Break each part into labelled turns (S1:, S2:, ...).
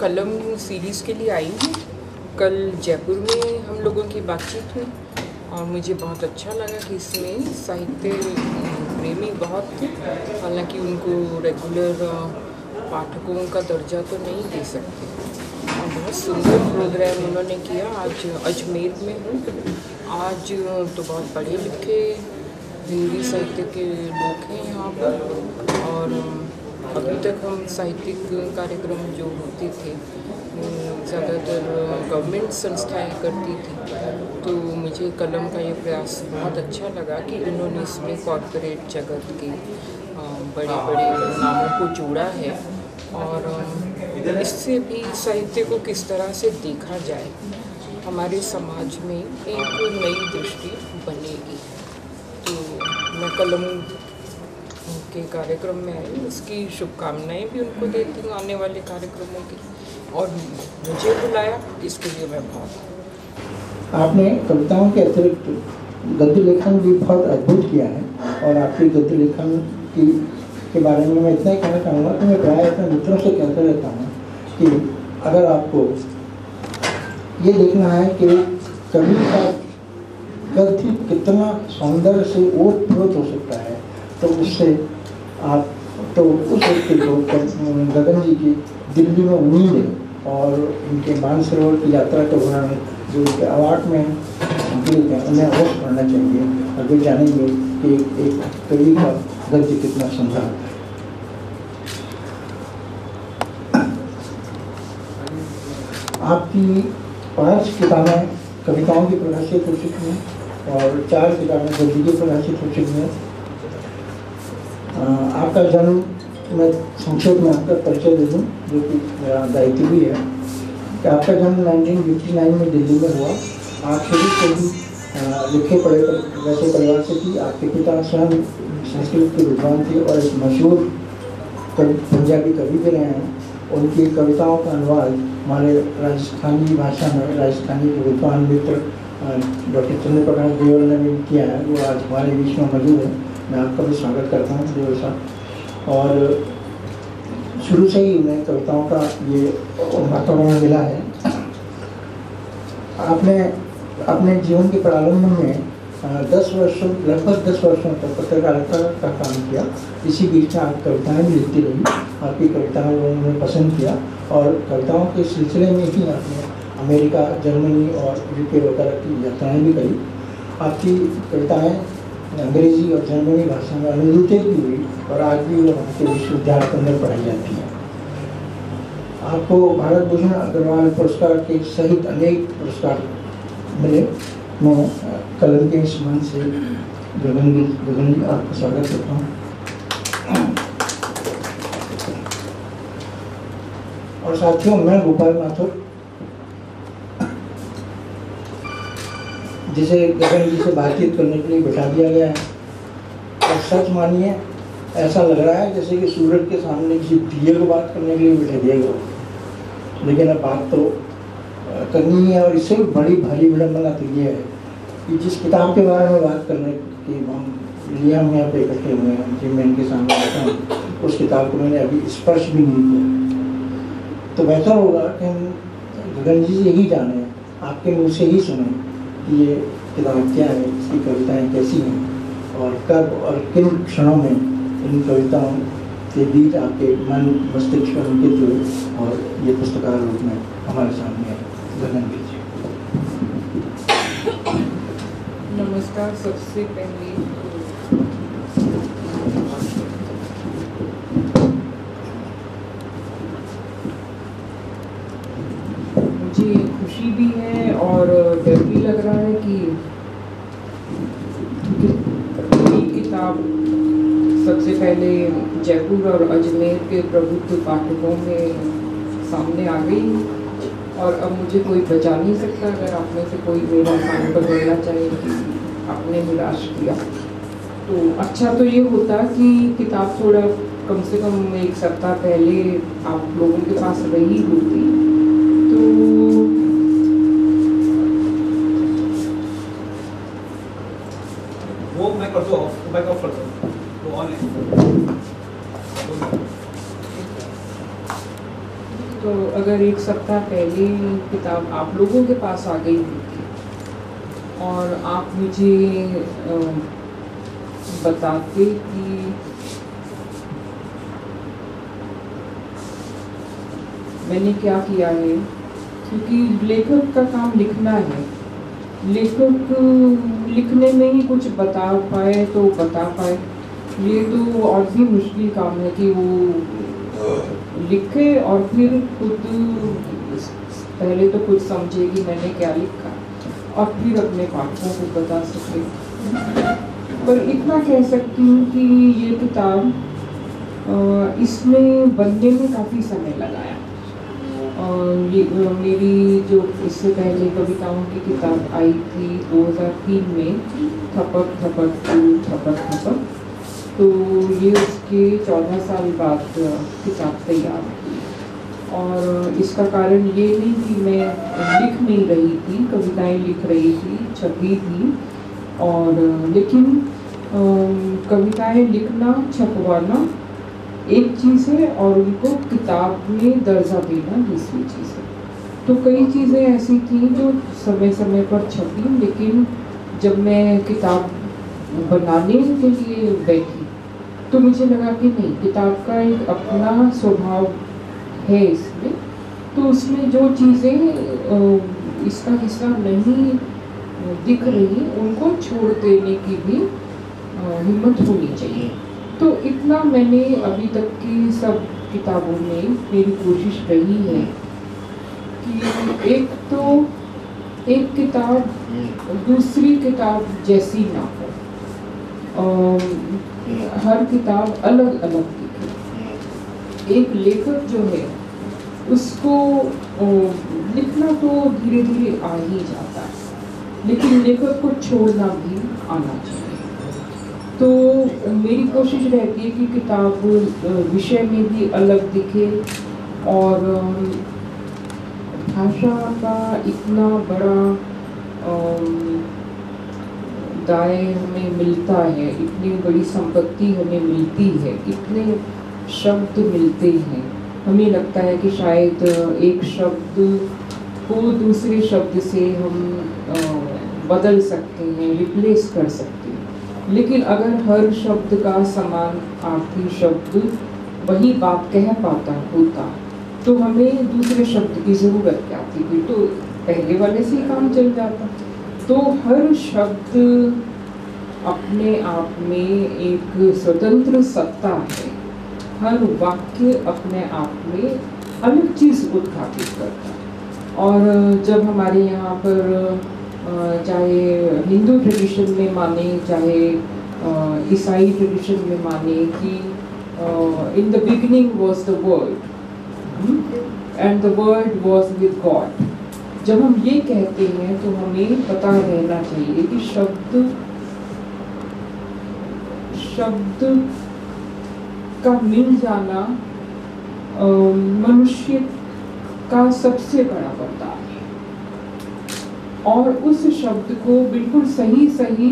S1: कलम सीरीज़ के लिए आई हूँ। कल जयपुर में हम लोगों की बातचीत हुई और मुझे बहुत अच्छा लगा कि इसमें साहित्य प्रेमी बहुत थे। हालांकि उनको रेगुलर पाठकों का दर्जा तो नहीं दे सकते। और बहुत सुंदर प्रोग्राम उन्होंने किया। आज अजमेर में हूँ। आज तो बहुत पढ़े लिखे हिंदी साहित्य के लोग हैं यहाँ पर। और अभी तक हम साहित्यिक कार्यक्रम जो होते थे ज़्यादातर गवर्नमेंट संस्थाएं करती थी, तो मुझे कलम का ये प्रयास बहुत अच्छा लगा कि उन्होंने इसमें कॉर्पोरेट जगत के बड़े बड़े नामों को जोड़ा है और इससे भी साहित्य को किस तरह से देखा जाए, हमारे समाज में एक नई दृष्टि बनेगी। तो मैं कलम के कार्यक्रम में आई, उसकी शुभकामनाएं भी उनको देती हूँ आने वाले कार्यक्रमों की, और मुझे बुलाया इसके लिए मैं बहुत।
S2: आपने कविताओं के अतिरिक्त गद्य लेखन भी बहुत अद्भुत किया है, और आपके गद्य लेखन के बारे में मैं इतना ही कहना चाहूँगा कि मैं प्राय अपने मित्रों से कहता रहता हूँ कि अगर आपको ये देखना है कि कवि का गद्य कितना सौंदर्य से ओतप्रोत हो सकता है, तो उससे आप तो उस व्यक्ति को गगन जी की दिल्ली में उम्मीद है और इनके मानसरोवर की यात्रा के दौरान जो उनके अवार्ड में संकलित हैं उन्हें अवश्य पढ़ना चाहिए, और वे जानेंगे कि एक कवि का गद्य कितना सुंदर है। आपकी 5 किताबें कविताओं की प्रकाशित हो चुकी हैं और 4 किताबें गद्य की प्रकाशित हो चुकी हैं। आपका जन्म, मैं संक्षेप में आपका परिचय दे दूँ जो कि मेरा दायित्व भी है कि आपका जन्म 1959 में दिल्ली में हुआ। आप शुरू से ही लिखे पढ़े वैसे परिवार से थी। आपके पिता स्वयं संस्कृत के विद्वान थे और एक मशहूर पंजाबी कवि भी रहे हैं। उनकी कविताओं का अनुवाद हमारे राजस्थानी भाषा में राजस्थानी के विद्वान मित्र डॉक्टर चंद्र प्रकाश देवल ने भी किया है, वो आज हमारे बीच में मौजूद है। मैं आपका भी स्वागत करता हूँ देवल साहब। और शुरू से ही उन्हें कविताओं का ये वातावरण मिला है। आपने अपने जीवन के प्रारंभ में 10 वर्षों लगभग 10 वर्षों तक पत्रकारिता का काम किया। इसी बीच में आप कविताएँ भी लिखती रही। आपकी कविताएँ लोगों ने पसंद किया और कविताओं के सिलसिले में ही आपने अमेरिका, जर्मनी और यूके वगैरह की यात्राएँ भी करी। आपकी कविताएँ अंग्रेजी और जर्मनी भाषा में अनुदित भी हुई और आज भी वहाँ के विश्वविद्यालय के अंदर पढ़ाई जाती है। आपको भारत भूषण अग्रवाल पुरस्कार के सहित अनेक पुरस्कार मिले। मैं कलम के इस मन से गगन जी आपका स्वागत करता हूँ। और साथियों, मैं गोपाल माथुर, जिसे गगन जी से बातचीत करने के लिए बैठा दिया गया है, और सच मानिए ऐसा लग रहा है जैसे कि सूरज के सामने किसी दिए को बात करने के लिए बैठा दिया गया, लेकिन अब बात तो करनी है। और इससे भी बड़ी भारी विडम्बना तो ये है कि जिस किताब के बारे में बात करने की हम यहाँ पे इकट्ठे हुए हैं, जिन मैं इनके सामने बैठा हूँ, उस किताब को मैंने अभी स्पर्श भी नहीं किया। तो बेहतर होगा कि हम गगन जी से ही जाने, आपके मुँह से ही सुने कि ये किताब क्या है, इसकी कविताएँ कैसी हैं और कब और किन क्षणों में इन कविताओं के बीच आपके मन मस्तिष्क में अंकित हुए और ये पुस्तकार रूप में हमारे सामने है। गगन जी,
S1: नमस्कार। सबसे पहले मुझे खुशी भी है और डर भी लग रहा है कि किताब सबसे पहले जयपुर और अजमेर के प्रबुद्ध पाठकों में सामने आ गई और अब मुझे कोई बचा नहीं सकता। अगर आप में से कोई मेरा काम बदलना चाहे कि आपने निराश किया, तो अच्छा तो ये होता कि किताब थोड़ा कम से कम 1 सप्ताह पहले आप लोगों के पास रही होती। तो
S3: वो मैं कर दो, माइक ऑफ कर दो, वो ऑन है।
S1: तो अगर एक सप्ताह पहले किताब आप लोगों के पास आ गई होती और आप मुझे बताते कि मैंने क्या किया है, क्योंकि लेखक का काम लिखना है, लेखक लिखने में ही कुछ बता पाए तो बता पाए। ये तो और भी मुश्किल काम है कि वो लिखे और फिर खुद पहले तो खुद समझे कि मैंने क्या लिखा और फिर अपने पाठकों को बता सके। पर इतना कह सकती हूँ कि ये किताब इसमें बनने में काफ़ी समय लगाया। और ये मेरी जो इससे पहले कविताओं की किताब आई थी 2003 में, थपक थपक थपक थपक, तो ये उसके 14 साल बाद किताब तैयार हुई। और इसका कारण ये नहीं कि मैं लिख नहीं रही थी, कविताएं लिख रही थी, छपी थी, और लेकिन कविताएं लिखना, छपवाना एक चीज़ है और उनको किताब में दर्जा देना दूसरी चीज़ है। तो कई चीज़ें ऐसी थी जो समय समय पर छपी, लेकिन जब मैं किताब बनाने के लिए बैठी तो मुझे लगा कि नहीं, किताब का एक अपना स्वभाव है इसमें, तो उसमें जो चीज़ें इसका हिस्सा नहीं दिख रही उनको छोड़ देने की भी हिम्मत होनी चाहिए। तो इतना मैंने अभी तक की सब किताबों में मेरी कोशिश रही है कि एक किताब दूसरी किताब जैसी ना हो, हर किताब अलग अलग दिखे। एक लेखक जो है उसको लिखना तो धीरे धीरे आ ही जाता है, लेकिन लेखक को छोड़ना भी आना चाहिए। तो मेरी कोशिश रहती है कि किताब विषय में भी अलग दिखे, और भाषा का इतना बड़ा दाय हमें मिलता है, इतनी बड़ी संपत्ति हमें मिलती है, इतने शब्द मिलते हैं। हमें लगता है कि शायद एक शब्द को दूसरे शब्द से हम बदल सकते हैं, रिप्लेस कर सकते हैं, लेकिन अगर हर शब्द का समान आखिरी शब्द वही बात कह पाता होता तो हमें दूसरे शब्द की ज़रूरत क्या थी, फिर तो पहले वाले से ही काम चल जाता। तो हर शब्द अपने आप में एक स्वतंत्र सत्ता है, हर वाक्य अपने आप में अलग चीज़ उद्घाटित करता है। और जब हमारे यहाँ पर चाहे हिंदू ट्रेडिशन में माने, चाहे ईसाई ट्रेडिशन में माने कि in the beginning was the word and the word was with God, जब हम ये कहते हैं तो हमें पता रहना चाहिए कि शब्द का मिल जाना मनुष्य का सबसे बड़ा वरदान है, और उस शब्द को बिल्कुल सही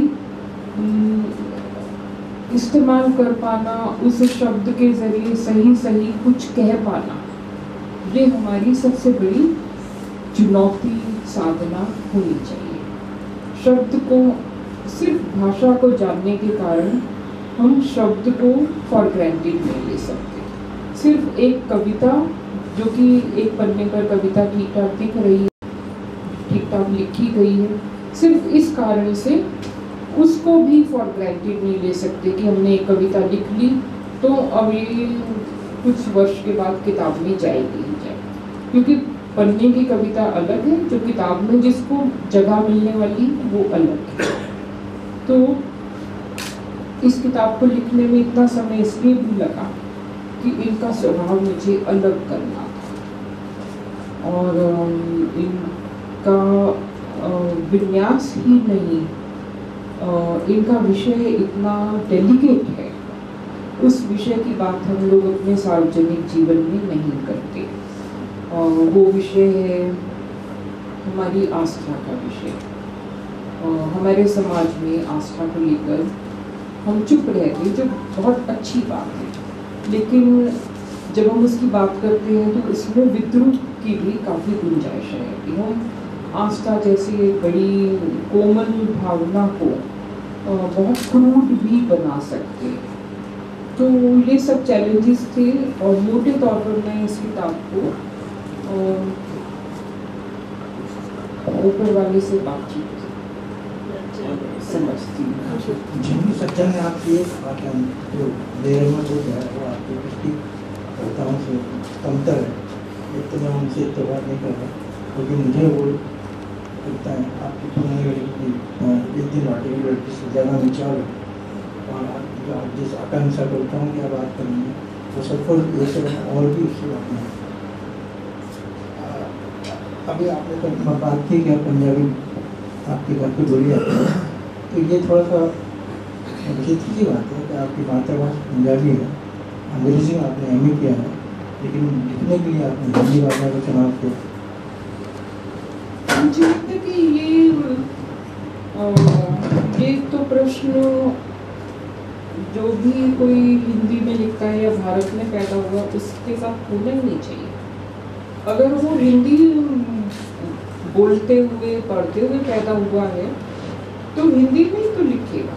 S1: इस्तेमाल कर पाना, उस शब्द के जरिए सही कुछ कह पाना, ये हमारी सबसे बड़ी चुनौती, साधना होनी चाहिए। शब्द को, सिर्फ भाषा को जानने के कारण हम शब्द को फॉर ग्रांटेड नहीं ले सकते। सिर्फ एक कविता जो कि एक पन्ने पर कविता ठीक ठाक दिख रही है, ठीक ठाक लिखी गई है, सिर्फ इस कारण से उसको भी फॉर ग्रांटेड नहीं ले सकते कि हमने एक कविता लिख ली तो अब ये कुछ वर्ष के बाद किताब में जाएगी ही जाएगी, क्योंकि पन्ने की कविता अलग है, जो किताब में जिसको जगह मिलने वाली वो अलग है। तो इस किताब को लिखने में इतना समय इसलिए भी लगा कि इनका स्वभाव मुझे अलग करना था, और इनका विन्यास ही नहीं, इनका विषय इतना डेलिकेट है, उस विषय की बात हम लोग अपने सार्वजनिक जीवन में नहीं करते। वो विषय है हमारी आस्था का विषय। हमारे समाज में आस्था को लेकर हम चुप रहते, जो बहुत अच्छी बात है, लेकिन जब हम उसकी बात करते हैं तो इसमें विद्रूप की भी काफ़ी गुंजाइश है कि हम आस्था जैसी एक बड़ी कोमल भावना को बहुत क्रूड भी बना सकते हैं। तो ये सब चैलेंजेस थे और मोटे तौर पर मैं इस किताब को ऊपर वाले से बातचीत समझती हूँ।
S2: जिनकी सच्चा में आपकी एक बात है जो बेरहमत हो गया वो आपकी दृष्टि कर्ताओं से कमतर है, एक तो मैं उनसे इत्तेफाक नहीं कर रहा, क्योंकि मुझे वो लगता है आपकी पुरानी लड़की की एक दिन आर्टिकल लड़की से ज़्यादा विचार है और आप जिस आकांक्षा करता हूँ क्या बात करेंगे वो सबको ये सब और भी उससे बात नहीं। अभी आपने तो बात की क्या पंजाबी आपके घर की बोली आती है, तो ये थोड़ा सा विचित्र की बात है कि आपकी मातृभाषा पंजाबी है, अंग्रेजी में आपने एमए किया है, लेकिन लिखने के लिए आपने हिंदी भाषा का चुनाव किया।
S1: मुझे लगता है कि ये तो प्रश्न जो भी कोई हिंदी में लिखता है या भारत में पैदा हुआ उसके साथ होना ही नहीं चाहिए। अगर वो हिंदी बोलते हुए पढ़ते हुए पैदा हुआ है तो हिंदी में ही तो लिखेगा,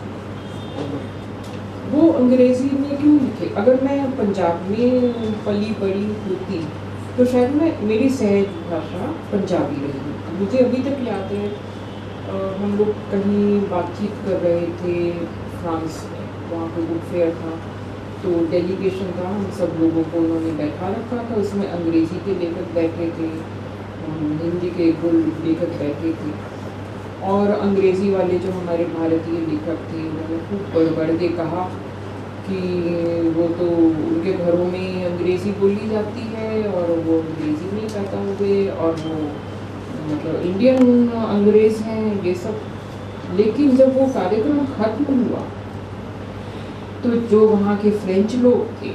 S1: वो अंग्रेजी में क्यों लिखे। अगर मैं पंजाब में पली बड़ी होती तो शायद मेरी सहज भाषा पंजाबी रही। मुझे अभी तक याद है हम लोग कहीं बातचीत कर रहे थे फ्रांस में, वहाँ पे बुक फेयर था तो डेलीगेशन था, हम सब लोगों को उन्होंने बैठा रखा था, उसमें अंग्रेजी के लेखक बैठे थे, हिंदी के दो लेखक बैठे थे और अंग्रेज़ी वाले जो हमारे भारतीय लेखक थे उन्होंने खूब बढ़ बढ़ के कहा कि वो तो उनके घरों में अंग्रेज़ी बोली जाती है और वो अंग्रेज़ी में ही पैदा हुए और वो मतलब इंडियन अंग्रेज़ हैं ये सब। लेकिन जब वो कार्यक्रम खत्म हुआ तो जो वहाँ के फ्रेंच लोग थे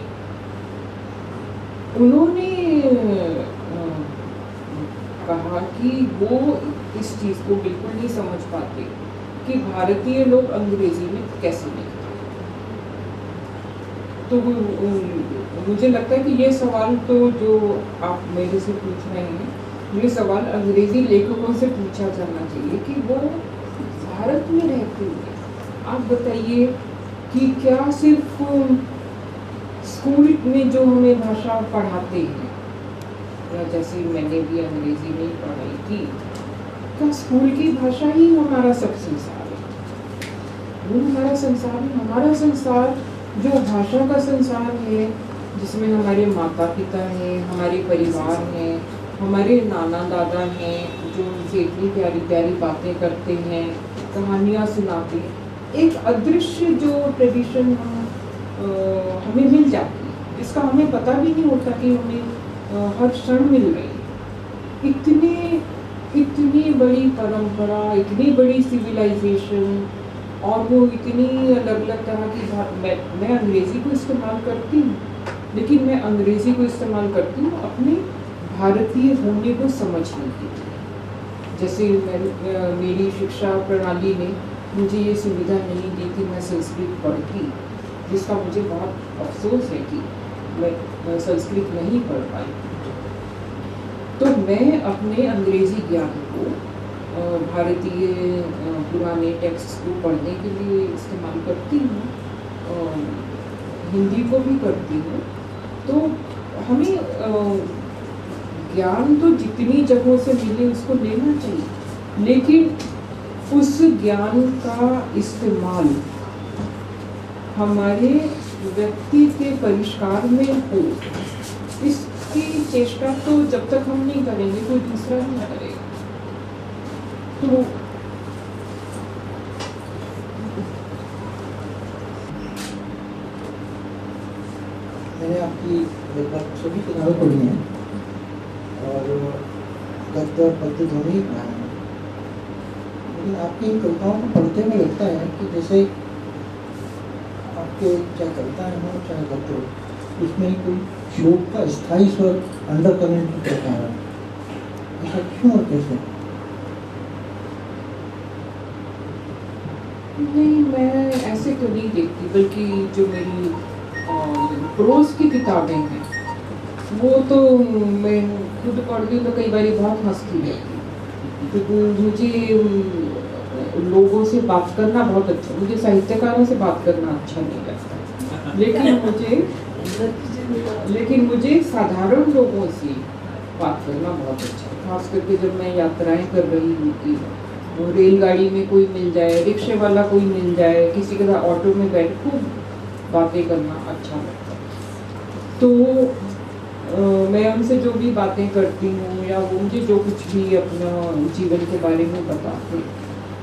S1: उन्होंने कहा कि वो इस चीज़ को बिल्कुल नहीं समझ पाते कि भारतीय लोग अंग्रेजी में कैसे लिखते। तो मुझे लगता है कि ये सवाल तो जो आप मेरे से पूछ रहे हैं ये सवाल अंग्रेजी लेखकों से पूछा जाना चाहिए कि वो भारत में रहते हुए आप बताइए कि क्या सिर्फ स्कूल में जो हमें भाषा पढ़ाते हैं या जैसे मैंने भी अंग्रेजी में पढ़ाई की, क्या स्कूल की भाषा ही हमारा सब संसार है? वो हमारा संसार है। हमारा संसार जो भाषा का संसार है जिसमें हमारे माता पिता हैं, हमारे परिवार हैं, हमारे नाना दादा हैं जो उनसे इतनी प्यारी प्यारी बातें करते हैं, कहानियाँ सुनाते हैं, एक अदृश्य जो ट्रेडिशन हमें मिल जाती है जिसका हमें पता भी नहीं होता कि हमें हर क्षण मिल रही। इतनी बड़ी परंपरा, इतनी बड़ी सिविलाइजेशन और वो इतनी अलग अलग तरह की मैं अंग्रेज़ी को इस्तेमाल करती हूँ, लेकिन मैं अंग्रेज़ी को इस्तेमाल करती हूँ अपने भारतीय होने को समझने के लिए। जैसे मेरी शिक्षा प्रणाली ने मुझे ये सुविधा नहीं दी कि मैं संस्कृत पढ़ती, जिसका मुझे बहुत अफसोस है कि मैं संस्कृत नहीं पढ़ पाई। तो मैं अपने अंग्रेज़ी ज्ञान को भारतीय पुराने टेक्स्ट को पढ़ने के लिए इस्तेमाल करती हूँ, हिंदी को भी करती हूँ। तो हमें ज्ञान तो जितनी जगहों से मिले उसको लेना चाहिए, लेकिन उस ज्ञान का इस्तेमाल हमारे व्यक्ति के परिष्कार में हो, इसकी चेष्टा तो जब तक हम नहीं करेंगे कोई दूसरा नहीं करेगा। तो
S2: मैंने आपकी लगभग सभी किताबें पढ़ी हैं और गद्य पद्य दोनों ही पढ़ा है, लेकिन आपकी इन कविताओं को पढ़ते हुए लगता है कि जैसे आपके चाहे कविताएं हो चाहे गद्य हो, उसमें कोई शोक का स्थायी स्वर अंडर करेंट रहता है। ऐसा क्यों और कैसे?
S1: नहीं, मैं ऐसे तो नहीं देखती, बल्कि जो मेरी प्रोज की किताबें हैं वो तो मैं खुद पढ़ती हूँ तो कई बार बहुत हंसती रहती हूँ, क्योंकि मुझे लोगों से बात करना बहुत अच्छा, मुझे साहित्यकारों से बात करना अच्छा नहीं लगता, लेकिन मुझे साधारण लोगों से बात करना बहुत अच्छा है। खास करके जब मैं यात्राएं कर रही होती हूँ, वो रेलगाड़ी में कोई मिल जाए, रिक्शे वाला कोई मिल जाए, किसी के साथ ऑटो में बैठ खूब बातें करना अच्छा लगता है। तो मैं उनसे जो भी बातें करती हूँ या वो मुझे जो कुछ भी अपना जीवन के बारे में बताते हैं,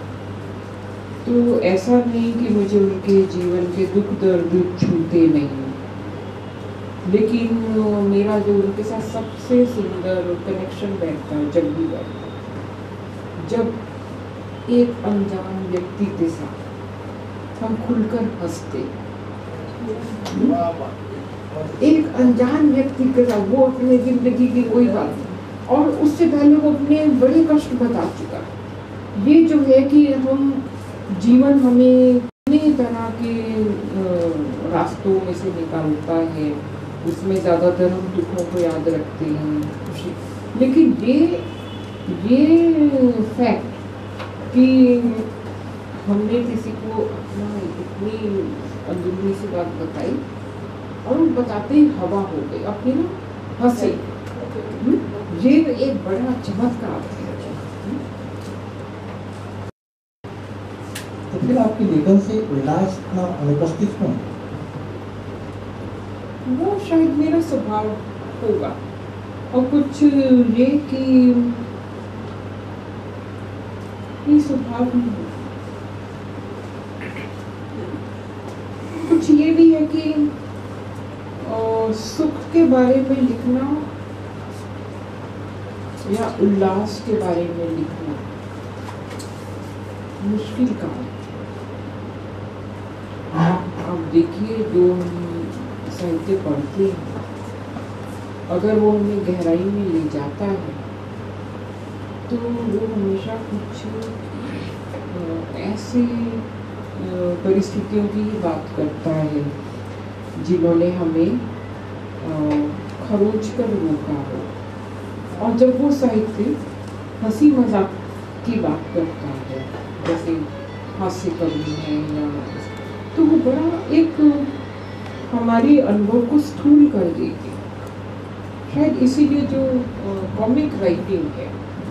S1: तो ऐसा नहीं कि मुझे उनके जीवन के दुख दर्द छूते नहीं, लेकिन मेरा जो उनके साथ सबसे सुंदर कनेक्शन बैठता है जब भी बैठता है, जब एक अनजान व्यक्ति के साथ हम खुलकर हंसते, एक अनजान व्यक्ति के साथ, वो अपने जिंदगी की कोई बात नहीं और उससे पहले वो अपने बड़े कष्ट बता चुका, ये जो है कि हम जीवन हमें कई तरह के रास्तों में से निकालता है, उसमें ज़्यादातर हम दुखों को याद रखते हैं, खुशी, लेकिन ये फैक्ट कि हमने किसी को अपना इतनी अंदरूनी सी बात बताई और वो बताते ही हवा हो गई, अपनी ना हंसी, ये एक बड़ा चमत्कार है।
S2: तो फिर आपके लेखन से उल्लास इतना अनुपस्थित क्यों?
S1: वो शायद मेरा स्वभाव होगा, और कुछ ये कि ये स्वभाव नहीं है, कुछ ये भी है कि सुख के बारे में लिखना या उल्लास के बारे में लिखना मुश्किल काम है। आप देखिए, जो हम साहित्य पढ़ते हैं, अगर वो हमें गहराई में ले जाता है तो वो हमेशा कुछ ऐसी परिस्थितियों की ही बात करता है जिन्होंने हमें खरोच कर रोका हो, और जब वो साहित्य हंसी मजाक की बात करता है, जैसे हास्य कवि है या, तो वो बड़ा एक हमारे अनुभव को स्थूल कर देती है। शायद इसीलिए जो कॉमिक राइटिंग है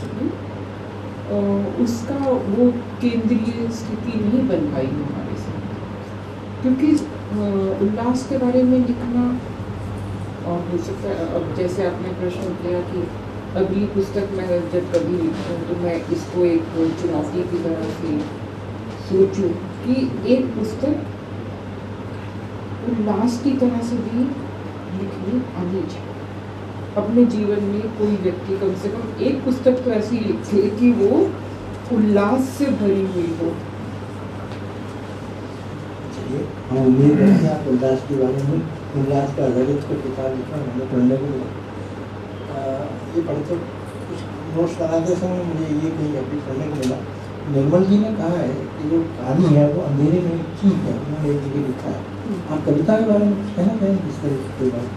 S1: उसका वो केंद्रीय स्थिति नहीं बन पाई हमारे साथ, क्योंकि उल्लास के बारे में लिखना, और हो सकता है अब जैसे आपने प्रश्न किया कि अगली पुस्तक मैं जब कभी लिखूँ तो मैं इसको एक चुनौती की तरह से सोचूं कि एक पुस्तक उल्लास की तरह से भी लिखनी आनी चाहिए। अपने जीवन में कोई व्यक्ति कम से कम एक पुस्तक तो ऐसी लिखे कि वो उल्लास से भरी हुई हो।
S2: चलिए, हम उम्मीद करते हैं आप उल्लास के बारे में, उल्लास का आधारित को किताब लिखा हमने पढ़ने को मिला। ये पढ़ते कुछ नोट्स बनाते समय मुझे ये कहीं अभी पढ़ने को मिला, निर्मल जी ने कहा है कि जो कहानी है वो अंधेरे में ठीक है, उन्होंने एक जगह लिखा है। आप कविता के बारे में कुछ कहना चाहेंगे, किस तरह की बात?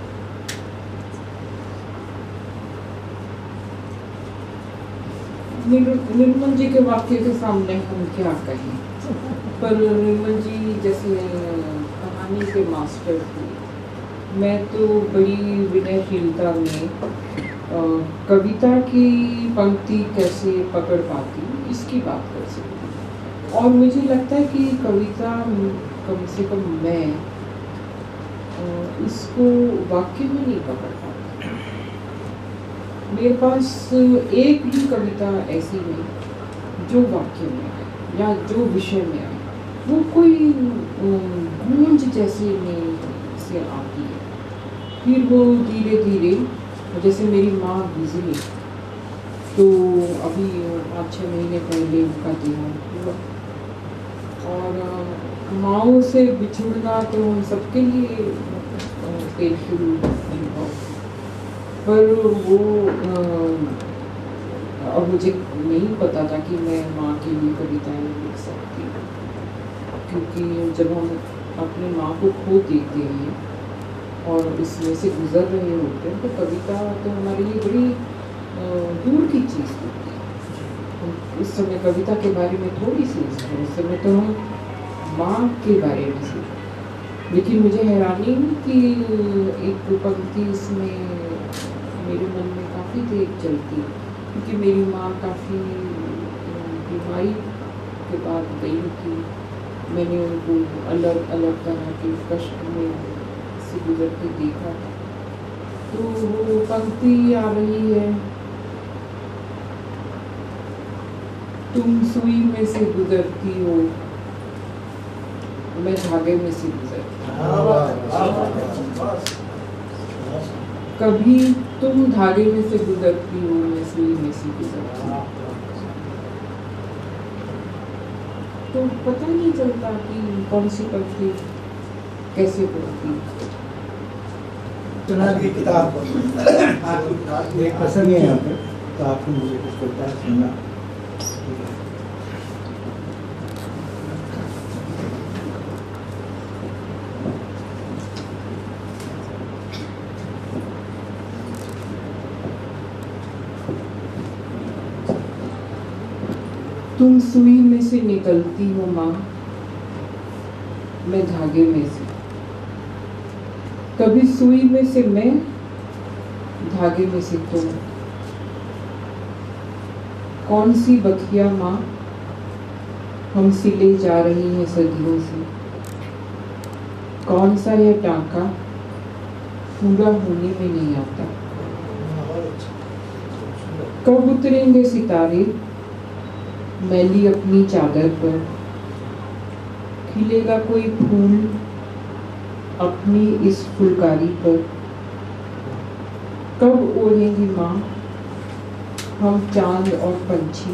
S1: निर्मल जी के वाक्य के सामने हम क्या कहें, पर निर्मल जी जैसे कहानी के मास्टर थे। मैं तो बड़ी विनयशीलता में कविता की पंक्ति कैसे पकड़ पाती इसकी बात कर सकती, और मुझे लगता है कि कविता कम से कम मैं इसको वाक्य में नहीं पकड़ पाती। मेरे पास एक भी कविता ऐसी नहीं जो वाक्य में आए या जो विषय में आए, वो कोई गूंज जैसे में से आती है, फिर वो धीरे धीरे, जैसे मेरी माँ गुजरी तो अभी 5-6 महीने पहले उनका देहांत हुआ, और माँओं से बिछुड़ना तो हम सबके लिए पेनफुल अनुभव, पर वो अब मुझे नहीं पता था कि मैं माँ के लिए कविताएं लिख सकती हूँ, क्योंकि जब हम अपनी माँ को खो देते हैं और इसमें से गुजर रहे होते हैं, तो कविता तो हमारे लिए बड़ी दूर की चीज़ होती है। इस समय कविता के बारे में थोड़ी सी है, इस समय तो हम माँ के बारे में सीखें। लेकिन मुझे हैरानी हुई कि एक पंक्ति इसमें मेरे मन में काफ़ी देर चलती, क्योंकि मेरी माँ काफ़ी बीमारी के बाद गई थी। मैंने उनको अलग अलग तरह के कष्ट में से गुजरते देखा था। तो वो पंक्ति आ रही है, तुम सुई में से गुजरती हो, मैं धागे में से गुजरती हूँ। कभी तुम धागे में से गुजरती हो, मैं सुई में से गुजरती हूँ। तो पता नहीं चलता कि कौन सी पंक्ति कैसे बोलती।
S2: चुना की किताब एक पसंद है यहाँ पे, तो आपको मुझे कुछ बोलता है सुनना।
S1: तुम सुई में से निकलती हो माँ, मैं धागे में से। कभी सुई में से मैं, धागे में से तुम। कौन सी बखिया माँ हम सिले जा रही हैं सदियों से। कौन सा यह टांका पूरा होने में नहीं आता। कब उतरेंगे सितारे मैली अपनी चादर पर। खिलेगा कोई फूल अपनी इस फुलकारी पर। कब ओढ़ेंगी माँ हम चांद और पंछी।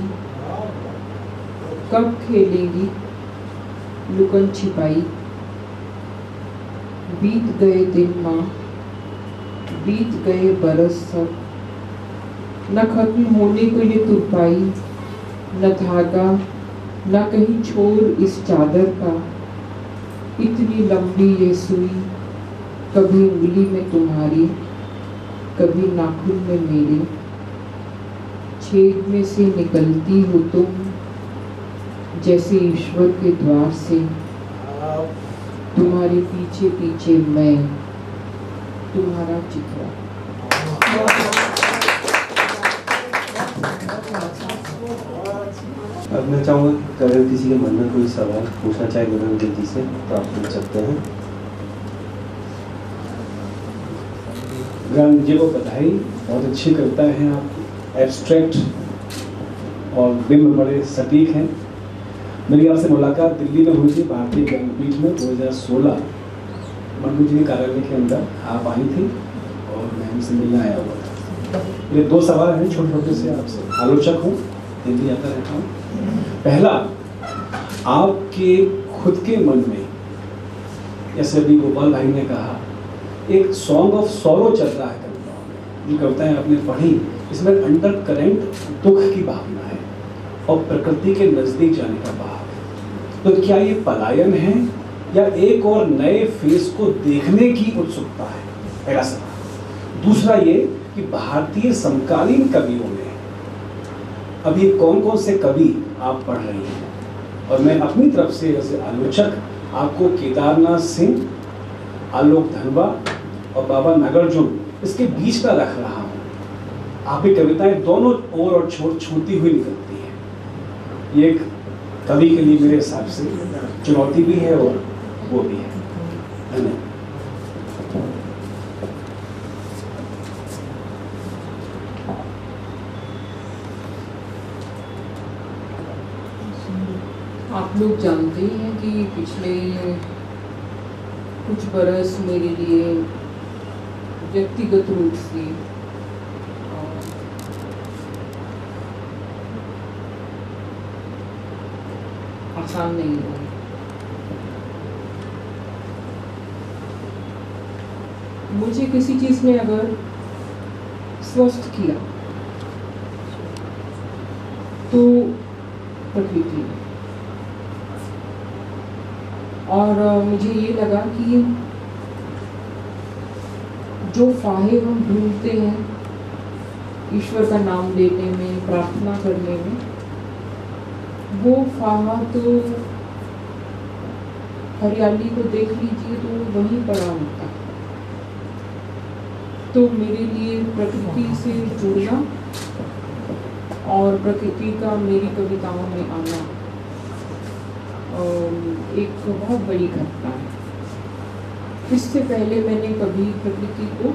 S1: कब खेलेंगी लुकन छिपाई। बीत गए दिन माँ, बीत गए बरस सब। न खत्म होने को ये तुरपाई, न धागा न कहीं छोर इस चादर का। इतनी लंबी ये सुई, कभी उंगली में तुम्हारी, कभी नाखून में मेरे। छेद में से निकलती हो तुम जैसे ईश्वर के द्वार से। तुम्हारे पीछे पीछे मैं, तुम्हारा चित्रा।
S4: अब मैं चाहूँगा कि अगर किसी के मन में कोई सवाल पूछना चाहे गगन गिल जी से तो आप पूछ सकते हैं।
S3: गगन जी को बधाई, बहुत अच्छी कविता है आप, एब्स्ट्रैक्ट और बिंब बड़े सटीक हैं। मेरी आपसे मुलाकात दिल्ली में हुई थी भारतीय ज्ञानपीठ में 2016 मंडू जी के कार्यालय के अंदर आप आई थी और मैं हमसे मिलने आया हुआ था। ये दो सवाल हैं छोटे छोटे से आपसे। आलोचक हूँ, दिल्ली आता रहता हूँ। पहला, आपके खुद के मन में, जैसे अभी गोपाल भाई ने कहा, एक सॉन्ग ऑफ सॉरो चल रहा है कविताओं में। जो कविताएं आपने पढ़ी, इसमें अंडर करेंट दुख की भावना है और प्रकृति के नजदीक जाने का भाव है। तो क्या ये पलायन है या एक और नए फेस को देखने की उत्सुकता है? पहला सवाल। दूसरा ये कि भारतीय समकालीन कवियों में अभी कौन कौन से कवि आप पढ़ रही हैं? और मैं अपनी तरफ से जैसे आलोचक आपको केदारनाथ सिंह, आलोक धनवा और बाबा नागार्जुन इसके बीच का रख रहा हूँ। आपकी कविताएं दोनों ओर और छूती हुई निकलती हैं। ये एक कवि के लिए मेरे हिसाब से चुनौती भी है और वो भी है। धन्यवाद।
S1: आप लोग जानते ही हैं कि पिछले कुछ बरस मेरे लिए व्यक्तिगत रूप से आसान नहीं रहा। मुझे किसी चीज ने अगर स्वस्थ किया तो प्रकृति ने, और मुझे ये लगा कि जो फाहे हम ढूंढते हैं ईश्वर का नाम लेने में, प्रार्थना करने में, वो फाहा तो हरियाली को देख लीजिए तो वहीं पड़ा होता है। तो मेरे लिए प्रकृति से जुड़ना और प्रकृति का मेरी कविताओं में आना एक बहुत बड़ी घटना है। इससे पहले मैंने कभी प्रकृति को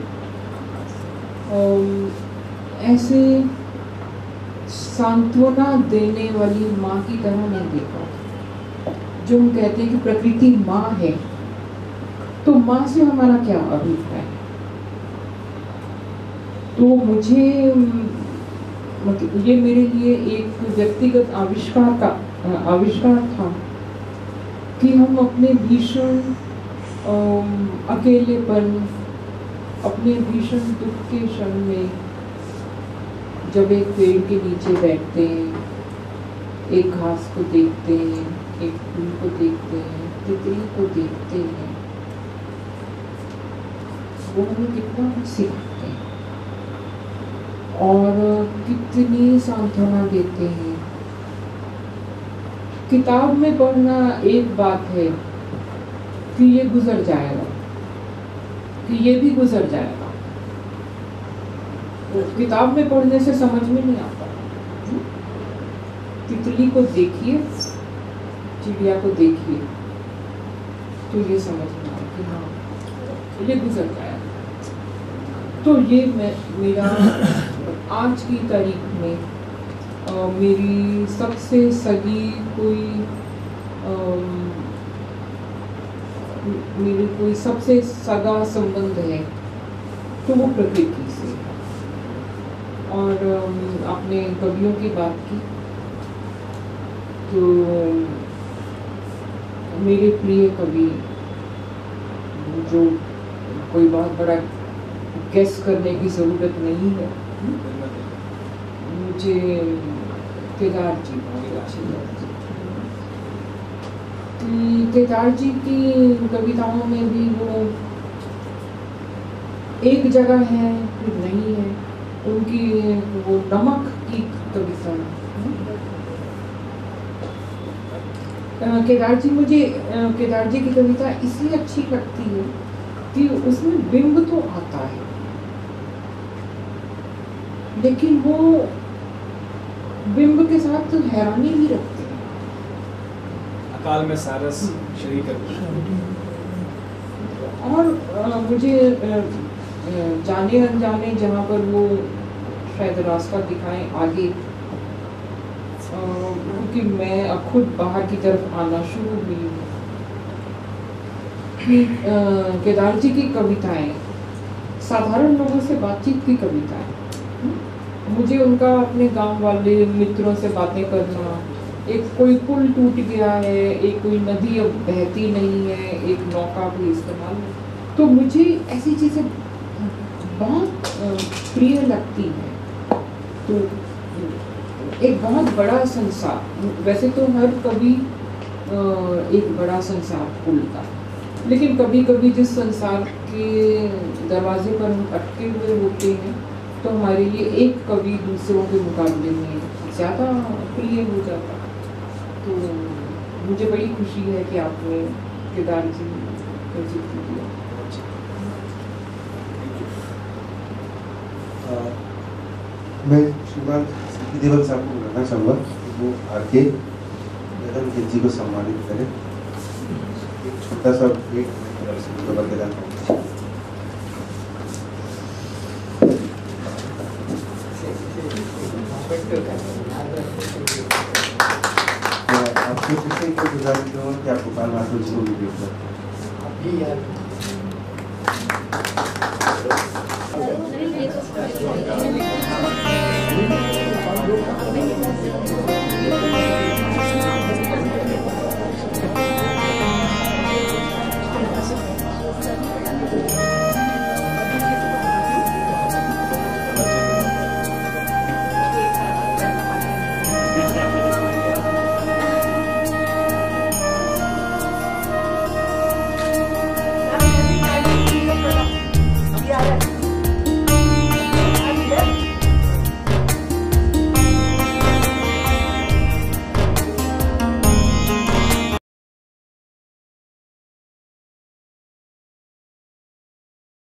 S1: ऐसे सांत्वना देने वाली माँ की तरह नहीं देखा। जो हम कहते हैं कि प्रकृति माँ है, तो माँ से हमारा क्या अभिप्राय है? तो मुझे मतलब ये मेरे लिए एक व्यक्तिगत आविष्कार था कि हम अपने भीषण अकेलेपन, अपने भीषण दुख के क्षण में जब एक पेड़ के नीचे बैठते हैं, एक घास को देखते हैं, एक फूल को देखते हैं, तितली को देखते हैं, वो हमें कितना कुछ सिखाते हैं और कितनी सांत्वना देते हैं। किताब में पढ़ना एक बात है कि ये गुजर जाएगा, कि ये भी गुजर जाएगा। किताब में पढ़ने से समझ में नहीं आता। तितली को देखिए, चिड़िया को देखिए, तो ये समझ में आता कि हाँ ये गुजर जाएगा। तो ये मेरा आज की तारीख में मेरी सबसे सगी मेरी कोई सबसे सगा संबंध है तो वो प्रकृति से। और आपने कवियों की बात की, तो मेरे प्रिय कवि जो कोई बहुत बड़ा गेस करने की ज़रूरत नहीं है, मुझे केदार जी बहुत अच्छे लगते हैं। केदार जी की कविताओं में भी वो एक जगह है फिर नहीं है, उनकी वो नमक की कविता। मुझे केदार जी की कविता इसलिए अच्छी लगती है कि उसमें बिंब तो आता है, लेकिन वो बिंब के साथ हैरानी भी रखते हैं।
S3: अकाल में सारस शरीक
S1: और मुझे जाने अनजाने जहाँ पर वो शायद रास्ता दिखाएं आगे, क्योंकि मैं अब खुद बाहर की तरफ आना शुरू हुई हूँ कि केदार जी की कविताएं साधारण लोगों से बातचीत की कविताएं। मुझे उनका अपने गांव वाले मित्रों से बातें करना, एक कोई पुल टूट गया है, एक कोई नदी अब बहती नहीं है, एक नौका भी इस्तेमाल, तो मुझे ऐसी चीज़ें बहुत प्रिय लगती हैं। तो एक बहुत बड़ा संसार, वैसे तो हर कवि एक बड़ा संसार खोलता, लेकिन कभी कभी जिस संसार के दरवाजे पर हम अटके हुए होते हैं तो हमारे लिए एक कवि दूसरों के मुकाबले में ज़्यादा प्रिय हो जाता। तो मुझे बड़ी खुशी है कि आपने केदार जी का जिक्र किया।
S4: मैं श्रीमान देवल साहब को बुलाना चाहूँगा कि वो आके गगन गिल जी को सम्मानित करें। एक छोटा सा एक बदला आपको किसी को गुजारिश करूँ कि आप गोपाल माथुर जी को भी देख लें।